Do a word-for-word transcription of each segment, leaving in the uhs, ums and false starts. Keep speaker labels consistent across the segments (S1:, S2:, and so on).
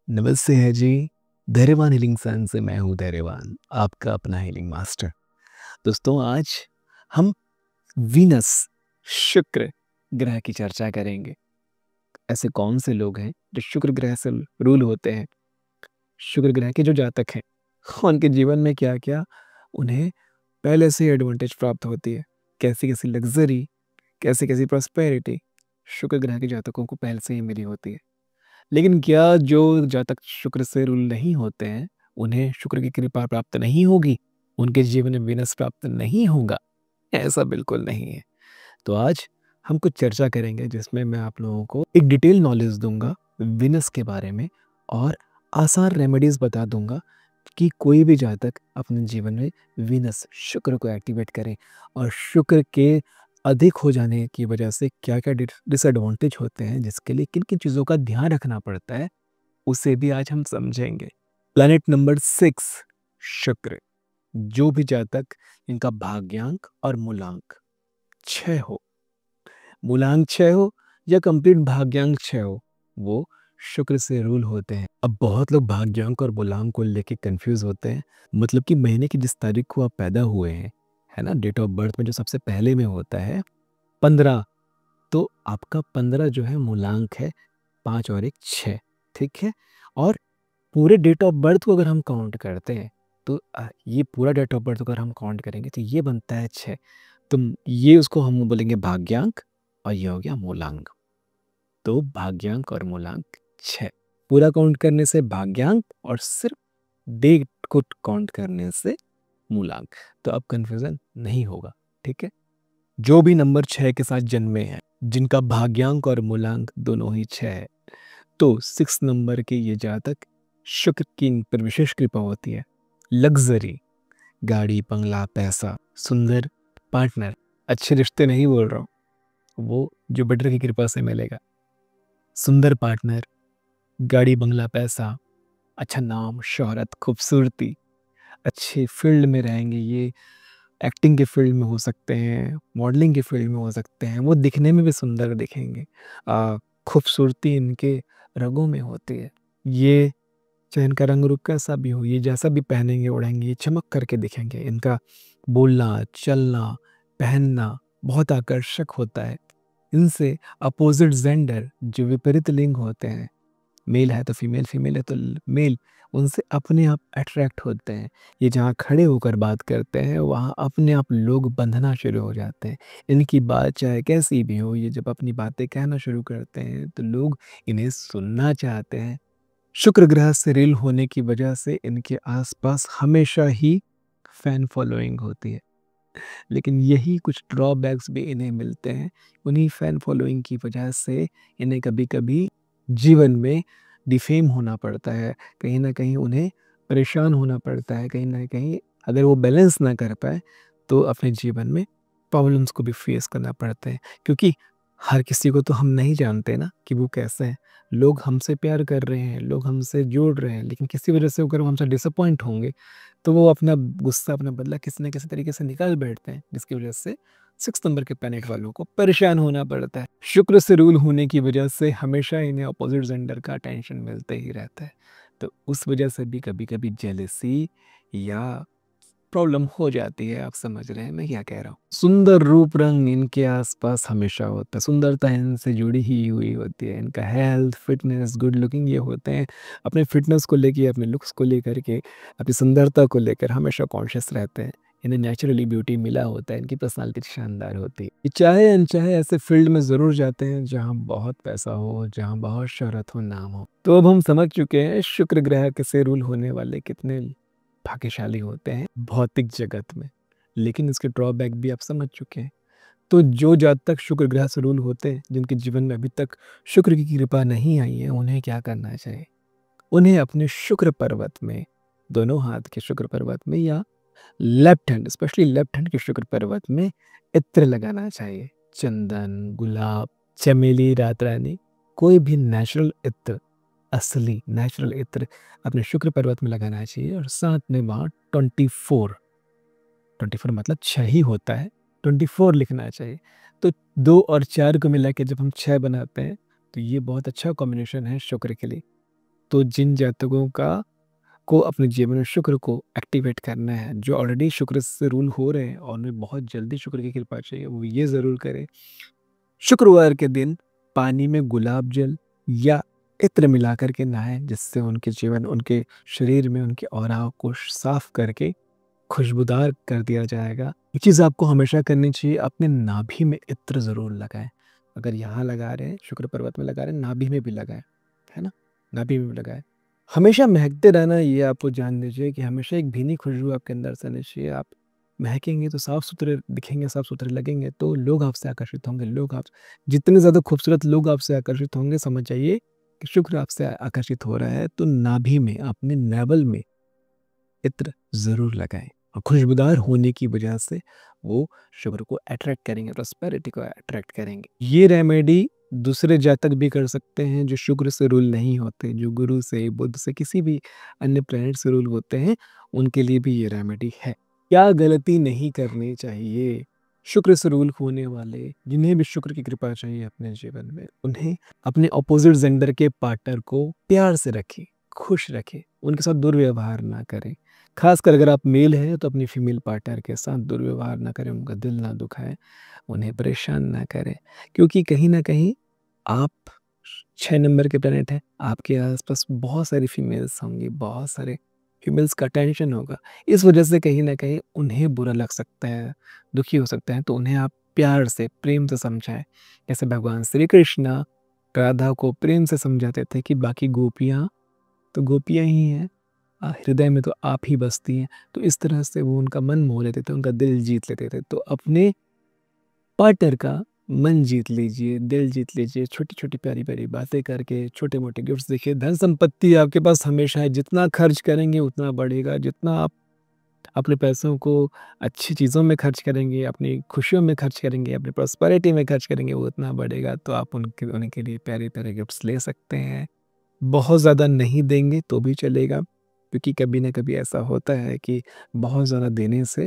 S1: नमस्ते है जी। धैर्यवान हीलिंग सन से मैं हूँ धैर्यवान, आपका अपना हीलिंग मास्टर। दोस्तों आज हम वीनस शुक्र ग्रह की चर्चा करेंगे। ऐसे कौन से लोग हैं जो शुक्र ग्रह से रूल होते हैं? शुक्र ग्रह के जो जातक हैं उनके जीवन में क्या क्या उन्हें पहले से एडवांटेज प्राप्त होती है, कैसी कैसी लग्जरी, कैसी कैसी प्रॉस्पेरिटी शुक्र ग्रह के जातकों को पहले से ही मिली होती है। लेकिन क्या जो जातक शुक्र से रूल नहीं होते हैं उन्हें शुक्र की कृपा प्राप्त नहीं होगी, उनके जीवन में विनस प्राप्त नहीं होगा? ऐसा बिल्कुल नहीं है। तो आज हम कुछ चर्चा करेंगे जिसमें मैं आप लोगों को एक डिटेल नॉलेज दूंगा विनस के बारे में और आसान रेमेडीज बता दूंगा कि कोई भी जातक अपने जीवन में विनस शुक्र को एक्टिवेट करें और शुक्र के अधिक हो जाने की वजह से क्या क्या डिसएडवांटेज होते हैं, जिसके लिए किन किन चीज़ों का ध्यान रखना पड़ता है, उसे भी आज हम समझेंगे। प्लैनेट नंबर सिक्स शुक्र। जो भी जातक इनका भाग्यांक और मूलांक छः हो, मूलांक छः हो या कंप्लीट भाग्यांक छः हो, वो शुक्र से रूल होते हैं। अब बहुत लोग भाग्यांक और मूलांक को लेके कंफ्यूज होते हैं, मतलब कि महीने की जिस तारीख को आप पैदा हुए हैं, है ना, डेट ऑफ बर्थ में जो सबसे पहले में होता है पंद्रह, तो आपका पंद्रह जो है मूलांक है, पाँच और एक छः, ठीक है। और पूरे डेट ऑफ बर्थ को अगर हम काउंट करते हैं तो अ, ये पूरा डेट ऑफ बर्थ अगर हम काउंट करेंगे तो ये बनता है छः। तो ये उसको हम बोलेंगे भाग्यांक और ये हो गया मूलांक। तो भाग्यांक और मूलांक छः, पूरा काउंट करने से भाग्यांक और सिर्फ डेट को काउंट करने से मूलांक। तो अब कन्फ्यूजन नहीं होगा, ठीक है। जो भी नंबर छः के साथ जन्मे हैं, जिनका भाग्यांक और मूलांक दोनों ही छः है, तो सिक्स नंबर के ये जातक शुक्र की इन पर विशेष कृपा होती है। लग्जरी, गाड़ी बंगला पैसा, सुंदर पार्टनर, अच्छे रिश्ते नहीं बोल रहा हूँ, वो जुपिटर की कृपा से मिलेगा। सुंदर पार्टनर, गाड़ी बंगला पैसा, अच्छा नाम शोहरत खूबसूरती, अच्छे फील्ड में रहेंगे ये। एक्टिंग के फील्ड में हो सकते हैं, मॉडलिंग के फील्ड में हो सकते हैं, वो दिखने में भी सुंदर दिखेंगे। आ, खूबसूरती इनके रगों में होती है। ये चाहे इनका रंग रूप कैसा भी हो, ये जैसा भी पहनेंगे ओढ़ेंगे ये चमक करके दिखेंगे। इनका बोलना चलना पहनना बहुत आकर्षक होता है। इनसे अपोजिट जेंडर जो विपरीत लिंग होते हैं, मेल है तो फीमेल, फीमेल है तो मेल, उनसे अपने आप अट्रैक्ट होते हैं। ये जहाँ खड़े होकर बात करते हैं वहाँ अपने आप लोग बंधना शुरू हो जाते हैं। इनकी बात चाहे कैसी भी हो, ये जब अपनी बातें कहना शुरू करते हैं तो लोग इन्हें सुनना चाहते हैं। शुक्र ग्रह से रील होने की वजह से इनके आसपास हमेशा ही फैन फॉलोइंग होती है, लेकिन यही कुछ ड्रॉबैक्स भी इन्हें मिलते हैं। उन्हीं फैन फॉलोइंग की वजह से इन्हें कभी कभी जीवन में डिफेम होना पड़ता है, कहीं ना कहीं उन्हें परेशान होना पड़ता है, कहीं ना कहीं अगर वो बैलेंस ना कर पाए तो अपने जीवन में प्रॉब्लम्स को भी फेस करना पड़ता है। क्योंकि हर किसी को तो हम नहीं जानते ना कि वो कैसे हैं। लोग हमसे प्यार कर रहे हैं, लोग हमसे जोड़ रहे हैं, लेकिन किसी वजह से अगर वो हमसे डिसअपॉइंट होंगे तो वो अपना गुस्सा अपना बदला किसी न किसी तरीके से निकाल बैठते हैं, जिसकी वजह से सिक्स नंबर के प्लैनेट वालों को परेशान होना पड़ता है। शुक्र से रूल होने की वजह से हमेशा इन्हें अपोजिट जेंडर का अटेंशन मिलते ही रहता है, तो उस वजह से भी कभी कभी जेलसी या प्रॉब्लम हो जाती है। आप समझ रहे हैं मैं क्या कह रहा हूँ। सुंदर रूप रंग इनके आसपास हमेशा होता है, सुंदरता इनसे जुड़ी ही हुई होती है। इनका हेल्थ फिटनेस गुड लुकिंग ये होते हैं, अपने फिटनेस को लेके अपने लुक्स को लेकर के अपनी सुंदरता को लेकर हमेशा कॉन्शियस रहते हैं। इन्हें नेचुरली ब्यूटी मिला होता है, इनकी पर्सनालिटी शानदार होती है। ये चाहे अनचाहे ऐसे फील्ड में ज़रूर जाते हैं जहाँ बहुत पैसा हो, जहाँ बहुत शोहरत हो, नाम हो। तो अब हम समझ चुके हैं शुक्र ग्रह के से रूल होने वाले कितने भाग्यशाली होते हैं भौतिक जगत में, लेकिन इसके ड्रॉबैक भी आप समझ चुके हैं। तो जो जातक शुक्र ग्रह से रूल होते हैं, जिनके जीवन में अभी तक शुक्र की कृपा नहीं आई है, उन्हें क्या करना चाहिए? उन्हें अपने शुक्र पर्वत में, दोनों हाथ के शुक्र पर्वत में या left hand, specially left hand के शुक्र पर्वत में इत्र लगाना चाहिए। चंदन, गुलाब, चमेली, रात रानी, कोई भी नेचुरल इत्र, असली नेचुरल इत्र अपने शुक्र पर्वत में लगाना चाहिए। और साथ में वहाँ ट्वेंटी फोर, ट्वेंटी फोर मतलब छः ही होता है, ट्वेंटी फोर लिखना चाहिए। तो दो और चार को मिला के जब हम छः बनाते हैं तो ये बहुत अच्छा कॉम्बिनेशन है शुक्र के लिए। तो जिन जातकों का को अपने जीवन में शुक्र को एक्टिवेट करना है, जो ऑलरेडी शुक्र से रूल हो रहे हैं और उन्हें बहुत जल्दी शुक्र की कृपा चाहिए, वो ये ज़रूर करें, शुक्रवार के दिन पानी में गुलाब जल या इत्र मिलाकर के नहाएं, जिससे उनके जीवन, उनके शरीर में उनके ऑरा को साफ करके खुशबूदार कर दिया जाएगा। ये चीज़ आपको हमेशा करनी चाहिए। अपने नाभि में इत्र ज़रूर लगाएं। अगर यहाँ लगा रहे हैं, शुक्र पर्वत में लगा रहे हैं, नाभि में भी लगाएं, है ना? नाभि में भी लगाएं। हमेशा महकते रहना, ये आपको जान लीजिए कि हमेशा एक भीनी खुशबू आपके अंदर से आनी चाहिए। आप महकेंगे तो साफ सुथरे दिखेंगे, साफ सुथरे लगेंगे, तो लोग आपसे आकर्षित होंगे। लोग आप जितने ज़्यादा खूबसूरत लोग आपसे आकर्षित होंगे, समझ जाइए कि शुक्र आपसे आकर्षित हो रहा है। तो नाभि में, अपने नेवल में इत्र ज़रूर लगाएं और खुशबूदार होने की वजह से वो शुक्र को अट्रैक्ट करेंगे, प्रॉस्पेरिटी को अट्रैक्ट करेंगे। ये रेमेडी दूसरे जातक भी कर सकते हैं जो शुक्र से रूल नहीं होते, जो गुरु से, बुध से, किसी भी अन्य प्लैनेट से रूल होते हैं, उनके लिए भी ये रेमेडी है। क्या गलती नहीं करनी चाहिए? शुक्र से रूल होने वाले, जिन्हें भी शुक्र की कृपा चाहिए अपने जीवन में, उन्हें अपने ऑपोजिट जेंडर के पार्टनर को प्यार से रखें, खुश रखें, उनके साथ दुर्व्यवहार ना करें। खासकर अगर आप मेल हैं तो अपनी फीमेल पार्टनर के साथ दुर्व्यवहार ना करें, उनका दिल ना दुखाएं, उन्हें परेशान ना करें, क्योंकि कहीं ना कहीं आप छः नंबर के प्लेनेट हैं, आपके आसपास बहुत सारी फीमेल्स होंगी, बहुत सारे फीमेल्स का टेंशन होगा। इस वजह से कहीं ना कहीं उन्हें बुरा लग सकता है, दुखी हो सकता है, तो उन्हें आप प्यार से, प्रेम से समझाएं। जैसे भगवान श्री कृष्ण राधा को प्रेम से समझाते थे कि बाकी गोपियाँ तो गोपियाँ ही हैं, आ, हृदय में तो आप ही बसती हैं। तो इस तरह से वो उनका मन मोह लेते थे, उनका दिल जीत लेते थे। तो अपने पार्टनर का मन जीत लीजिए, दिल जीत लीजिए, छोटी छोटी प्यारी प्यारी बातें करके, छोटे मोटे गिफ्ट्स देखिए। धन संपत्ति आपके पास हमेशा है, जितना खर्च करेंगे उतना बढ़ेगा। जितना आप अपने पैसों को अच्छी चीज़ों में खर्च करेंगे, अपनी खुशियों में खर्च करेंगे, अपनी प्रॉस्पेरिटी में खर्च करेंगे, वो उतना बढ़ेगा। तो आप उनके उनके लिए प्यारे प्यारे गिफ्ट्स ले सकते हैं। बहुत ज़्यादा नहीं देंगे तो भी चलेगा, क्योंकि कभी ना कभी ऐसा होता है कि बहुत ज़्यादा देने से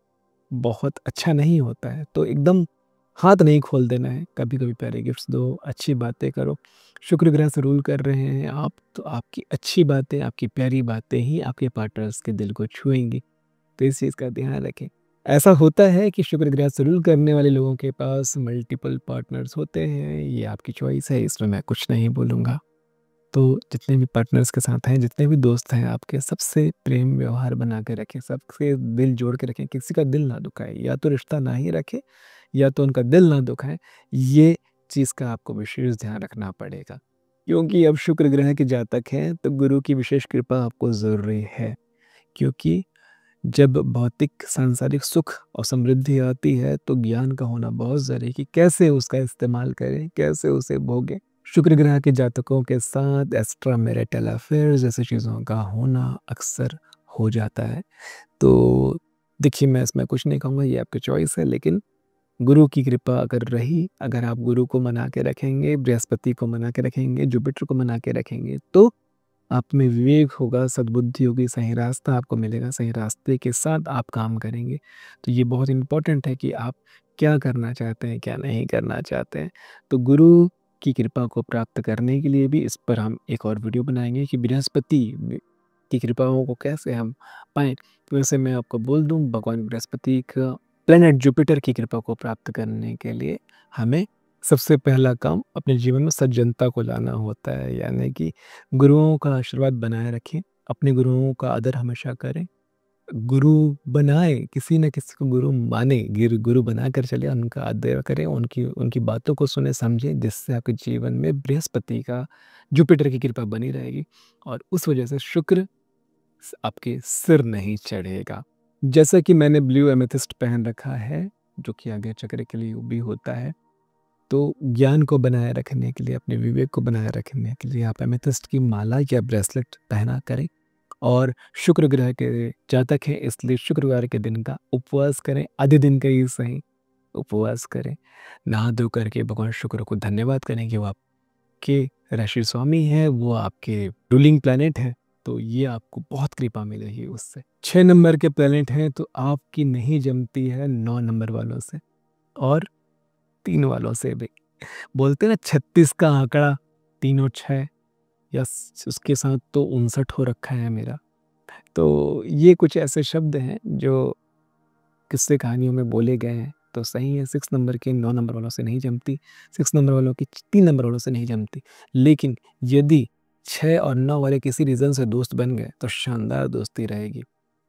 S1: बहुत अच्छा नहीं होता है। तो एकदम हाथ नहीं खोल देना है, कभी कभी प्यारे गिफ्ट्स दो, अच्छी बातें करो। शुक्र ग्रह से रूल कर रहे हैं आप, तो आपकी अच्छी बातें, आपकी प्यारी बातें ही आपके पार्टनर्स के दिल को छुएंगी। तो इस चीज़ का ध्यान रखें। ऐसा होता है कि शुक्र ग्रह से रूल करने वाले लोगों के पास मल्टीपल पार्टनर्स होते हैं, ये आपकी चॉइस है, इसमें मैं कुछ नहीं बोलूँगा। तो जितने भी पार्टनर्स के साथ हैं, जितने भी दोस्त हैं आपके, सबसे प्रेम व्यवहार बना के रखें, सबसे दिल जोड़ के रखें, किसी का दिल ना दुखाए। या तो रिश्ता ना ही रखें, या तो उनका दिल ना दुखाए। ये चीज़ का आपको विशेष ध्यान रखना पड़ेगा, क्योंकि अब शुक्र ग्रह के जातक हैं तो गुरु की विशेष कृपा आपको ज़रूरी है। क्योंकि जब भौतिक सांसारिक सुख और समृद्धि आती है तो ज्ञान का होना बहुत ज़रूरी है कि कैसे उसका इस्तेमाल करें, कैसे उसे भोगें। शुक्र ग्रह के जातकों के साथ एक्स्ट्रा मैरिटल अफेयर्स जैसी चीज़ों का होना अक्सर हो जाता है। तो देखिए, मैं इसमें कुछ नहीं कहूँगा, ये आपकी चॉइस है, लेकिन गुरु की कृपा अगर रही, अगर आप गुरु को मना के रखेंगे, बृहस्पति को मना के रखेंगे, जुपिटर को मना के रखेंगे, तो आप में विवेक होगा, सद्बुद्धि होगी, सही रास्ता आपको मिलेगा, सही रास्ते के साथ आप काम करेंगे। तो ये बहुत इम्पोर्टेंट है कि आप क्या करना चाहते हैं, क्या नहीं करना चाहते हैं। तो गुरु की कृपा को प्राप्त करने के लिए भी इस पर हम एक और वीडियो बनाएंगे कि बृहस्पति की कृपाओं को कैसे हम पाएँ। तो वैसे मैं आपको बोल दूँ, भगवान बृहस्पति का प्लैनेट जुपिटर की कृपा को प्राप्त करने के लिए हमें सबसे पहला काम अपने जीवन में सज्जनता को लाना होता है, यानी कि गुरुओं का आशीर्वाद बनाए रखें, अपने गुरुओं का आदर हमेशा करें। गुरु बनाए, किसी न किसी को गुरु माने, गिर गुरु बनाकर चले, उनका आदर करें, उनकी उनकी बातों को सुने समझें, जिससे आपके जीवन में बृहस्पति का, जुपिटर की कृपा बनी रहेगी और उस वजह से शुक्र स- आपके सिर नहीं चढ़ेगा। जैसा कि मैंने ब्लू एमेथिस्ट पहन रखा है, जो कि आगे चक्र के लिए भी होता है, तो ज्ञान को बनाए रखने के लिए, अपने विवेक को बनाए रखने के लिए आप एमेथिस्ट की माला या ब्रेसलेट पहना करें। और शुक्र ग्रह के जातक हैं, इसलिए शुक्रवार के दिन का उपवास करें, आधे दिन का ही सही उपवास करें। नहा धो करके भगवान शुक्र को धन्यवाद करें कि वो आपके राशि स्वामी है, वो आपके रूलिंग प्लैनेट है, तो ये आपको बहुत कृपा मिलेगी उससे। छः नंबर के प्लैनेट हैं तो आपकी नहीं जमती है नौ नंबर वालों से और तीन वालों से भी। बोलते हैं ना, छत्तीस का आंकड़ा, तीनों छः, या उसके साथ तो उनसठ हो रखा है मेरा। तो ये कुछ ऐसे शब्द हैं जो किस्से कहानियों में बोले गए हैं। तो सही है, सिक्स नंबर की नौ नंबर वालों से नहीं जमती, सिक्स नंबर वालों की तीन नंबर वालों से नहीं जमती। लेकिन यदि छः और नौ वाले किसी रीज़न से दोस्त बन गए तो शानदार दोस्ती रहेगी।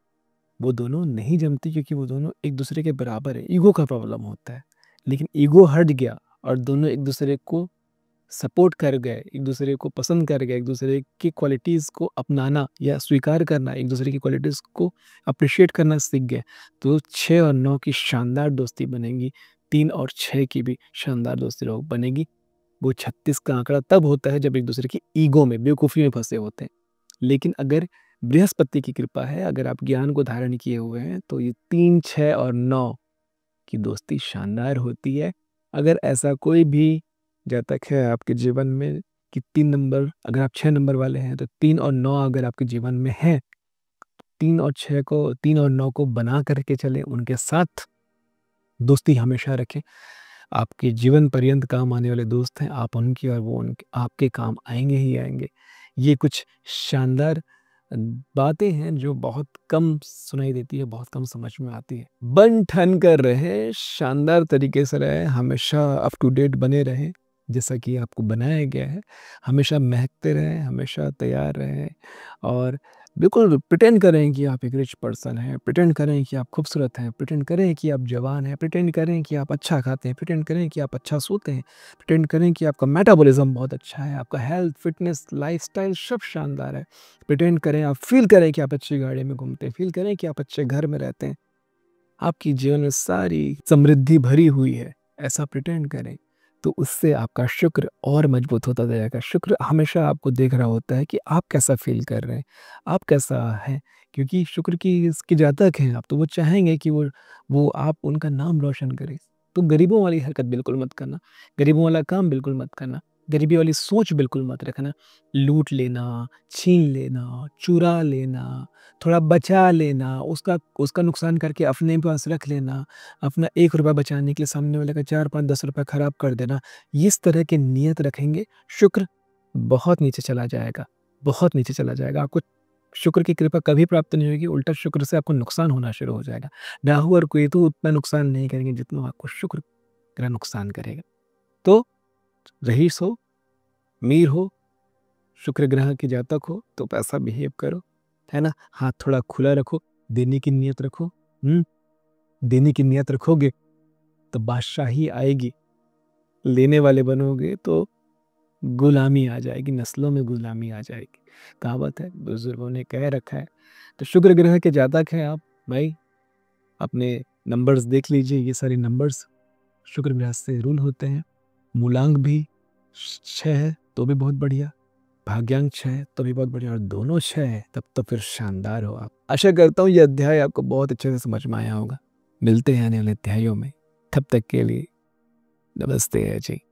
S1: वो दोनों नहीं जमती क्योंकि वो दोनों एक दूसरे के बराबर है, ईगो का प्रॉब्लम होता है। लेकिन ईगो हट गया और दोनों एक दूसरे को सपोर्ट कर गए, एक दूसरे को पसंद कर गए, एक दूसरे की क्वालिटीज़ को अपनाना या स्वीकार करना, एक दूसरे की क्वालिटीज़ को अप्रिशिएट करना सीख गए, तो छः और नौ की शानदार दोस्ती बनेगी। तीन और छः की भी शानदार दोस्ती रो बनेगी। वो छत्तीस का आंकड़ा तब होता है जब एक दूसरे की ईगो में, बेवकूफ़ी में फँसे होते हैं। लेकिन अगर बृहस्पति की कृपा है, अगर आप ज्ञान को धारण किए हुए हैं, तो ये तीन, छः और नौ की दोस्ती शानदार होती है। अगर ऐसा कोई भी जातक है आपके जीवन में कि तीन नंबर, अगर आप छः नंबर वाले हैं, तो तीन और नौ अगर आपके जीवन में है, तीन और छः को तीन और नौ को बना करके चलें, उनके साथ दोस्ती हमेशा रखें। आपके जीवन पर्यंत काम आने वाले दोस्त हैं, आप उनकी और वो उनके आपके काम आएँगे ही आएँगे। ये कुछ शानदार अ, बातें हैं जो बहुत कम सुनाई देती है, बहुत कम समझ में आती है। बन-ठन कर रहें, शानदार तरीके से रहें, हमेशा अप टू डेट बने रहें, जैसा कि आपको बनाया गया है। हमेशा महकते रहें, हमेशा तैयार रहें और बिल्कुल प्रिटेंड करें कि आप एक रिच पर्सन हैं, प्रिटेंड करें कि आप खूबसूरत हैं, प्रिटेंड करें कि आप जवान हैं, प्रिटेंड करें कि आप अच्छा खाते हैं, प्रिटेंड करें कि आप अच्छा सोते हैं, प्रिटेंड करें कि आपका मेटाबॉलिज्म बहुत अच्छा है, आपका हेल्थ, फिटनेस, लाइफ़स्टाइल सब शानदार है। प्रिटेंड करें, आप फ़ील करें कि आप अच्छी गाड़ी में घूमते हैं, फ़ील करें कि आप अच्छे घर में रहते हैं। आपकी जीवन में सारी समृद्धि भरी हुई है, ऐसा प्रिटेंड करें, तो उससे आपका शुक्र और मजबूत होता जाएगा। शुक्र हमेशा आपको देख रहा होता है कि आप कैसा फ़ील कर रहे हैं, आप कैसा हैं, क्योंकि शुक्र की इसके जातक हैं आप, तो वो चाहेंगे कि वो वो आप उनका नाम रोशन करें। तो गरीबों वाली हरकत बिल्कुल मत करना, गरीबों वाला काम बिल्कुल मत करना, गरीबी वाली सोच बिल्कुल मत रखना। लूट लेना, छीन लेना, चुरा लेना, थोड़ा बचा लेना, उसका उसका नुकसान करके अपने पास रख लेना, अपना एक रुपया बचाने के लिए सामने वाले का चार, पाँच, दस रुपया खराब कर देना, इस तरह की नियत रखेंगे, शुक्र बहुत नीचे चला जाएगा, बहुत नीचे चला जाएगा। आपको शुक्र की कृपा कभी प्राप्त नहीं होगी, उल्टा शुक्र से आपको नुकसान होना शुरू हो जाएगा। राहु और केतु उतना नुकसान नहीं करेंगे जितना आपको शुक्र ग्रह नुकसान करेगा। तो रईस हो, मीर हो, शुक्र ग्रह के जातक हो, तो पैसा बिहेव करो, है ना? हाथ थोड़ा खुला रखो, देने की नियत रखो, हुँ? देने की नियत रखोगे, तो बादशाही आएगी। लेने वाले बनोगे तो गुलामी आ जाएगी, नस्लों में गुलामी आ जाएगी। कहावत है, बुज़ुर्गों ने कह रखा है। तो शुक्र ग्रह के जातक हैं आप, भाई, अपने नंबर्स देख लीजिए, ये सारे नंबर्स शुक्र ग्रह से रूल होते हैं। मूलांक भी छः है, तो भी बहुत बढ़िया। भाग्यांक छः है, तो भी बहुत बढ़िया, और दोनों छः है, तब तो फिर शानदार हो आप। आशा करता हूँ ये अध्याय आपको बहुत अच्छे से समझ में आया होगा। मिलते हैं आने वाले अध्यायों में। तब तक के लिए नमस्ते है जी।